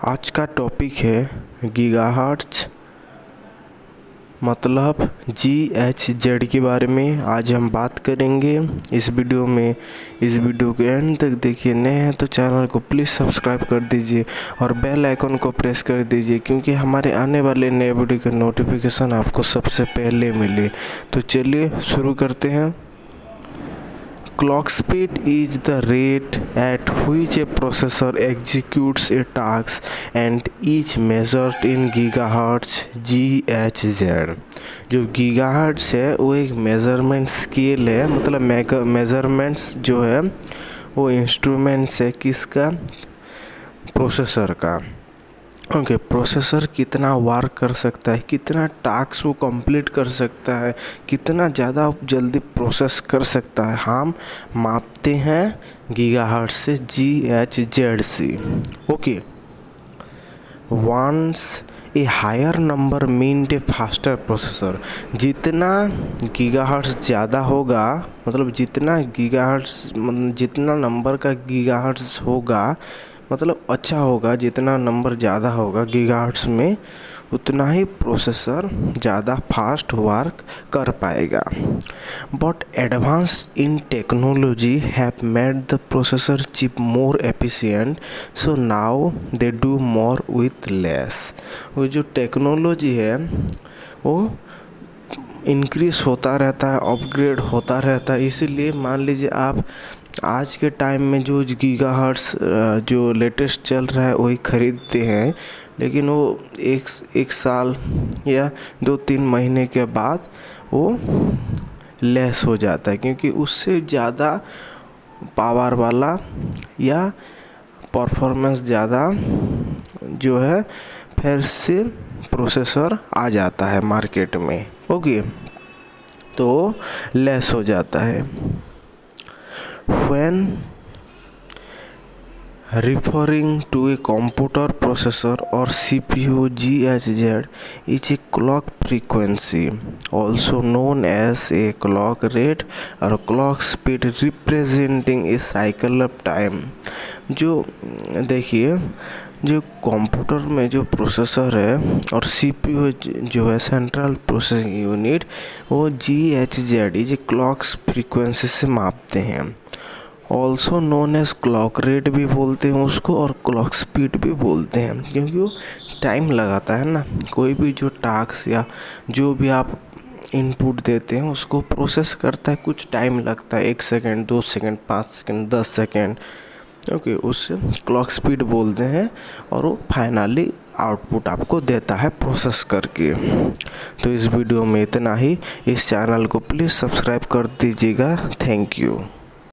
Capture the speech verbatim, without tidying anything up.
आज का टॉपिक है गीगाहर्ट्ज़ मतलब जी एच जेड के बारे में आज हम बात करेंगे इस वीडियो में। इस वीडियो के एंड तक देखिए। नए हैं तो चैनल को प्लीज़ सब्सक्राइब कर दीजिए और बेल आइकन को प्रेस कर दीजिए, क्योंकि हमारे आने वाले नए वीडियो के नोटिफिकेशन आपको सबसे पहले मिले। तो चलिए शुरू करते हैं। Clock speed is the rate at which a processor executes a task and is measured in gigahertz G H Z। जो गीगाहर्ट्ज़ है वो एक मेज़रमेंट स्केल है, मतलब मेज़रमेंट्स जो है वो इंस्ट्रूमेंट्स है किसका, प्रोसेसर का। ओके okay, प्रोसेसर कितना वर्क कर सकता है, कितना टास्क वो कंप्लीट कर सकता है, कितना ज़्यादा जल्दी प्रोसेस कर सकता है, हम मापते हैं गीगाहर्ट्ज़ से, जी एच जेड से। Okay, once a higher number means a faster processor. जितना गीगाहर्ट्ज़ ज़्यादा होगा, मतलब जितना गीगाहर्ट्ज़ मतलब जितना नंबर का गीगाहर्ट्ज़ होगा मतलब अच्छा होगा, जितना नंबर ज़्यादा होगा गीगाहर्ट्ज़ में उतना ही प्रोसेसर ज़्यादा फास्ट वर्क कर पाएगा। But advance in technology have made the processor chip more efficient, so now they do more with less. वो जो टेक्नोलॉजी है वो इंक्रीज होता रहता है, अपग्रेड होता रहता है। इसीलिए मान लीजिए आप आज के टाइम में जो गीगाहर्ट्ज़ जो लेटेस्ट चल रहा है वही ख़रीदते हैं, लेकिन वो एक एक साल या दो तीन महीने के बाद वो लेस हो जाता है, क्योंकि उससे ज़्यादा पावर वाला या परफॉर्मेंस ज़्यादा जो है फिर से प्रोसेसर आ जाता है मार्केट में। ओके, तो लेस हो जाता है। When referring to a computer processor or C P U, G H Z is a clock frequency, also known as a clock rate or clock speed, representing a cycle of time। जो देखिए, जो computer में जो processor है और CPU जो है central processing unit, वो G H Z is clock frequency से मापते हैं। Also known as clock rate भी बोलते हैं उसको और क्लॉक स्पीड भी बोलते हैं, क्योंकि वो टाइम लगाता है ना। कोई भी जो टास्क या जो भी आप इनपुट देते हैं उसको प्रोसेस करता है, कुछ टाइम लगता है, एक सेकेंड, दो सेकेंड, पाँच सेकेंड, दस सेकेंड। ओके, उससे क्लॉक स्पीड बोलते हैं और वो फाइनली आउटपुट आपको देता है प्रोसेस करके। तो इस वीडियो में इतना ही। इस चैनल को प्लीज़ सब्सक्राइब कर दीजिएगा। Thank you.